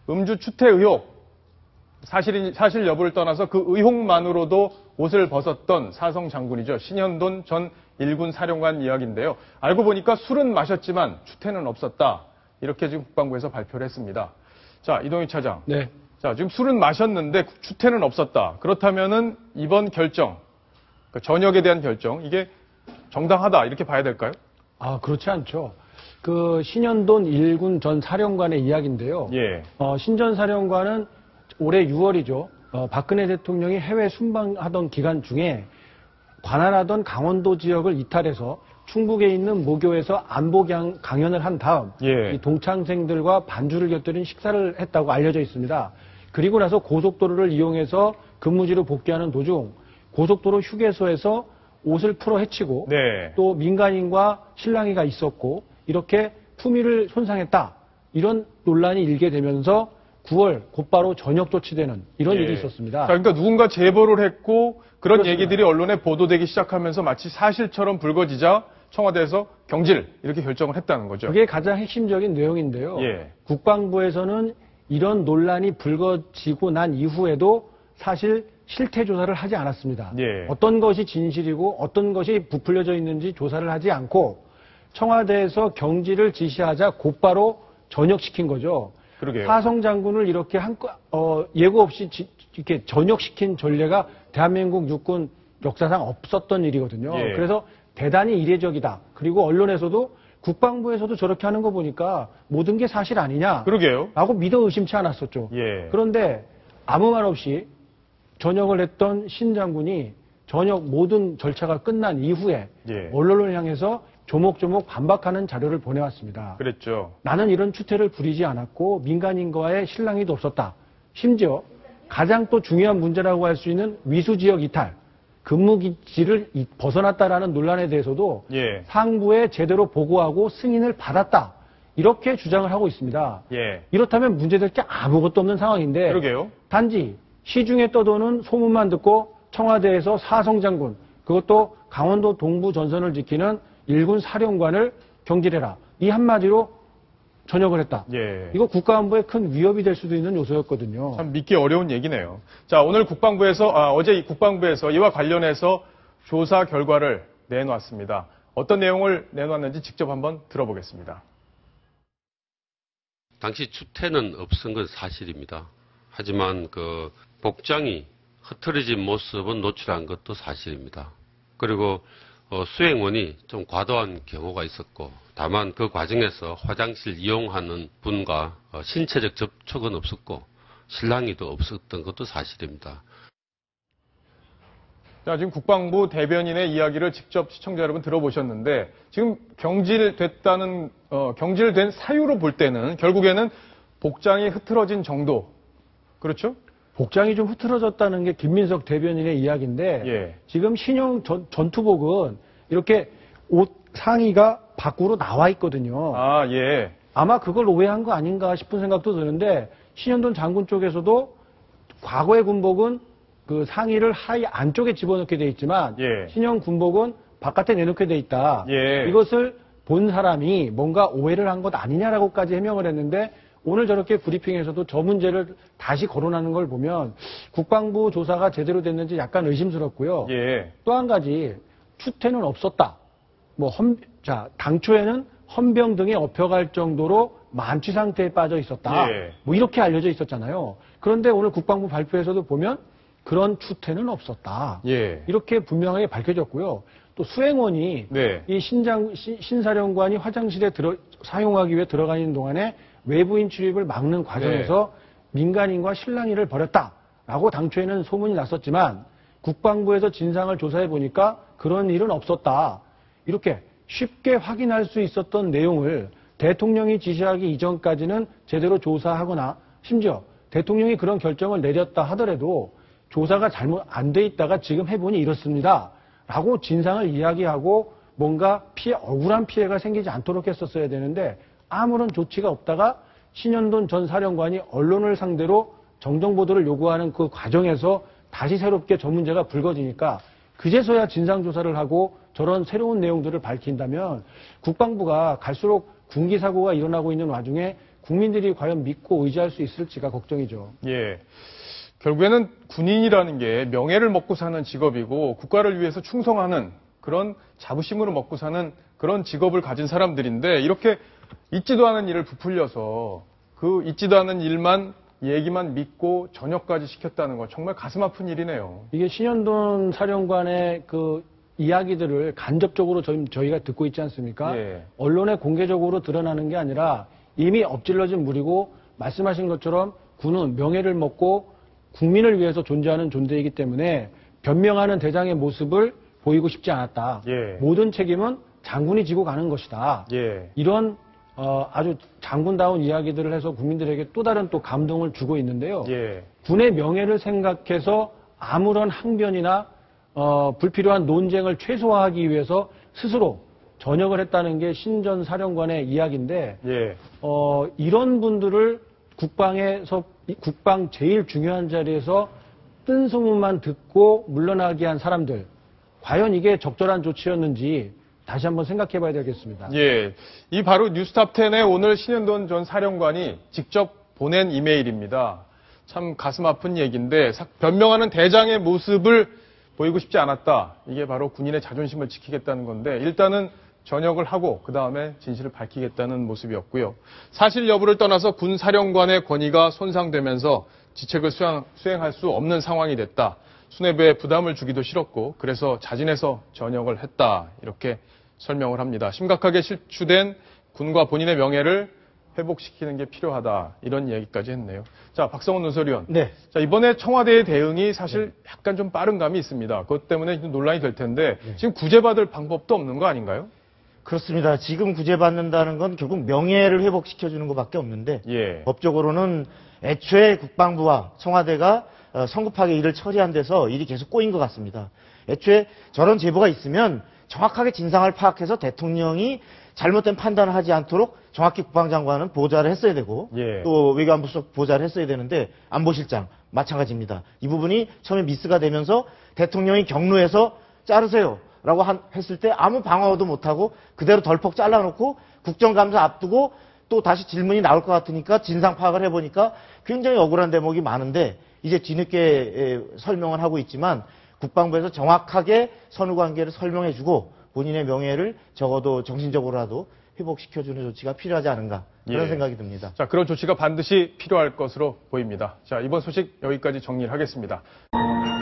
음주 추태 의혹, 사실 여부를 떠나서 그 의혹만으로도 옷을 벗었던 사성 장군이죠. 신현돈 전 일군 사령관 이야기인데요. 알고 보니까 술은 마셨지만 추태는 없었다. 이렇게 지금 국방부에서 발표를 했습니다. 자, 이동희 차장. 네. 자, 지금 술은 마셨는데 추태는 없었다. 그렇다면은 이번 결정, 그 전역에 대한 결정, 이게 정당하다. 이렇게 봐야 될까요? 아, 그렇지 않죠. 그 신현돈 일군 전 사령관의 이야기인데요. 예. 신 전 사령관은 올해 6월이죠. 박근혜 대통령이 해외 순방하던 기간 중에 관할하던 강원도 지역을 이탈해서 충북에 있는 모교에서 안보 강연을 한 다음 예. 이 동창생들과 반주를 곁들인 식사를 했다고 알려져 있습니다. 그리고 나서 고속도로를 이용해서 근무지로 복귀하는 도중 고속도로 휴게소에서 옷을 풀어 헤치고 네. 또 민간인과 실랑이가 있었고 이렇게 품위를 손상했다. 이런 논란이 일게 되면서 9월 곧바로 전역 조치되는 이런 예. 일이 있었습니다. 자, 그러니까 누군가 제보를 했고 그런 그렇습니다. 얘기들이 언론에 보도되기 시작하면서 마치 사실처럼 불거지자 청와대에서 경질 이렇게 결정을 했다는 거죠. 그게 가장 핵심적인 내용인데요. 예. 국방부에서는 이런 논란이 불거지고 난 이후에도 사실 실태 조사를 하지 않았습니다. 예. 어떤 것이 진실이고 어떤 것이 부풀려져 있는지 조사를 하지 않고 청와대에서 경질을 지시하자 곧바로 전역시킨 거죠. 그러게요. 사성 장군을 이렇게 예고 없이 이렇게 전역시킨 전례가 대한민국 육군 역사상 없었던 일이거든요. 예. 그래서 대단히 이례적이다. 그리고 언론에서도 국방부에서도 저렇게 하는 거 보니까 모든 게 사실 아니냐. 그러게요. 라고 믿어 의심치 않았었죠. 예. 그런데 아무 말 없이 전역을 했던 신 장군이 전역 모든 절차가 끝난 이후에 예. 언론을 향해서 조목조목 반박하는 자료를 보내왔습니다. 그랬죠. 나는 이런 추태를 부리지 않았고 민간인과의 실랑이도 없었다. 심지어 가장 또 중요한 문제라고 할 수 있는 위수지역 이탈, 근무기지를 벗어났다라는 논란에 대해서도 예. 상부에 제대로 보고하고 승인을 받았다. 이렇게 주장을 하고 있습니다. 예. 이렇다면 문제될 게 아무것도 없는 상황인데 그러게요. 단지 시중에 떠도는 소문만 듣고 청와대에서 사성 장군, 그것도 강원도 동부 전선을 지키는 일군 사령관을 경질해라. 이 한마디로 전역을 했다. 예. 이거 국가안보에 큰 위협이 될 수도 있는 요소였거든요. 참 믿기 어려운 얘기네요. 자, 오늘 어제 국방부에서 이와 관련해서 조사 결과를 내놓았습니다. 어떤 내용을 내놓았는지 직접 한번 들어보겠습니다. 당시 추태는 없은 건 사실입니다. 하지만 그 복장이 흐트러진 모습은 노출한 것도 사실입니다. 그리고 수행원이 좀 과도한 경우가 있었고, 다만 그 과정에서 화장실 이용하는 분과 신체적 접촉은 없었고 실랑이도 없었던 것도 사실입니다. 자, 지금 국방부 대변인의 이야기를 직접 시청자 여러분 들어보셨는데 지금 경질된 사유로 볼 때는 결국에는 복장이 흐트러진 정도. 그렇죠? 복장이 좀 흐트러졌다는 게 김민석 대변인의 이야기인데 예. 지금 신형 전투복은 이렇게 옷 상의가 밖으로 나와 있거든요. 아, 예. 아마 그걸 오해한 거 아닌가 싶은 생각도 드는데 신현돈 장군 쪽에서도 과거의 군복은 그 상의를 하의 안쪽에 집어넣게 돼 있지만 예. 신형 군복은 바깥에 내놓게 돼 있다. 예. 이것을 본 사람이 뭔가 오해를 한 것 아니냐라고까지 해명을 했는데 오늘 저렇게 브리핑에서도 저 문제를 다시 거론하는 걸 보면 국방부 조사가 제대로 됐는지 약간 의심스럽고요. 예. 또 한 가지 추태는 없었다. 당초에는 헌병 등에 업혀갈 정도로 만취 상태에 빠져 있었다. 예. 이렇게 알려져 있었잖아요. 그런데 오늘 국방부 발표에서도 보면 그런 추태는 없었다. 예. 이렇게 분명하게 밝혀졌고요. 또 수행원이 네. 이 신사령관이 화장실에 사용하기 위해 들어가는 동안에 외부인 출입을 막는 과정에서 민간인과 실랑이를 벌였다라고 당초에는 소문이 났었지만 국방부에서 진상을 조사해 보니까 그런 일은 없었다. 이렇게 쉽게 확인할 수 있었던 내용을 대통령이 지시하기 이전까지는 제대로 조사하거나 심지어 대통령이 그런 결정을 내렸다 하더라도 조사가 잘못 안 돼 있다가 지금 해보니 이렇습니다. 라고 진상을 이야기하고 뭔가 억울한 피해가 생기지 않도록 했었어야 되는데 아무런 조치가 없다가 신현돈 전 사령관이 언론을 상대로 정정보도를 요구하는 그 과정에서 다시 새롭게 저 문제가 불거지니까 그제서야 진상조사를 하고 저런 새로운 내용들을 밝힌다면 국방부가 갈수록 군기사고가 일어나고 있는 와중에 국민들이 과연 믿고 의지할 수 있을지가 걱정이죠. 예. 결국에는 군인이라는 게 명예를 먹고 사는 직업이고 국가를 위해서 충성하는 그런 자부심으로 먹고 사는 그런 직업을 가진 사람들인데 이렇게 있지도 않은 일을 부풀려서 그 있지도 않은 일만 얘기만 믿고 전역까지 시켰다는 건 정말 가슴 아픈 일이네요. 이게 신현돈 사령관의 그 이야기들을 간접적으로 저희가 듣고 있지 않습니까? 예. 언론에 공개적으로 드러나는 게 아니라 이미 엎질러진 물이고 말씀하신 것처럼 군은 명예를 먹고 국민을 위해서 존재하는 존재이기 때문에 변명하는 대장의 모습을 보이고 싶지 않았다. 예. 모든 책임은 장군이 지고 가는 것이다. 예. 이런 아주 장군다운 이야기들을 해서 국민들에게 또 다른 또 감동을 주고 있는데요. 예. 군의 명예를 생각해서 아무런 항변이나 불필요한 논쟁을 최소화하기 위해서 스스로 전역을 했다는 게 신전 사령관의 이야기인데 예. 이런 분들을 국방 제일 중요한 자리에서 뜬 소문만 듣고 물러나게 한 사람들 과연 이게 적절한 조치였는지 다시 한번 생각해 봐야 되겠습니다. 예. 이 바로 뉴스탑10에 오늘 신현돈 전 사령관이 직접 보낸 이메일입니다. 참 가슴 아픈 얘기인데 변명하는 대장의 모습을 보이고 싶지 않았다. 이게 바로 군인의 자존심을 지키겠다는 건데 일단은 전역을 하고 그 다음에 진실을 밝히겠다는 모습이었고요. 사실 여부를 떠나서 군 사령관의 권위가 손상되면서 직책을 수행할 수 없는 상황이 됐다. 수뇌부에 부담을 주기도 싫었고 그래서 자진해서 전역을 했다. 이렇게 설명을 합니다. 심각하게 실추된 군과 본인의 명예를 회복시키는 게 필요하다. 이런 얘기까지 했네요. 자, 박성원 논설위원. 네. 자, 이번에 청와대의 대응이 사실 약간 좀 빠른 감이 있습니다. 그것 때문에 좀 논란이 될 텐데 지금 구제받을 방법도 없는 거 아닌가요? 그렇습니다. 지금 구제받는다는 건 결국 명예를 회복시켜주는 것밖에 없는데 예. 법적으로는 애초에 국방부와 청와대가 성급하게 일을 처리한 데서 일이 계속 꼬인 것 같습니다. 애초에 저런 제보가 있으면 정확하게 진상을 파악해서 대통령이 잘못된 판단을 하지 않도록 정확히 국방장관은 보좌를 했어야 되고 예. 또 외교안보수석 보좌를 했어야 되는데 안보실장 마찬가지입니다. 이 부분이 처음에 미스가 되면서 대통령이 경로에서 자르세요 라고 했을 때 아무 방어도 못하고 그대로 덜컥 잘라놓고 국정감사 앞두고 또 다시 질문이 나올 것 같으니까 진상 파악을 해보니까 굉장히 억울한 대목이 많은데 이제 뒤늦게 설명을 하고 있지만 국방부에서 정확하게 선후관계를 설명해주고 본인의 명예를 적어도 정신적으로라도 회복시켜주는 조치가 필요하지 않은가 그런 예. 생각이 듭니다. 자, 그런 조치가 반드시 필요할 것으로 보입니다. 자, 이번 소식 여기까지 정리를 하겠습니다.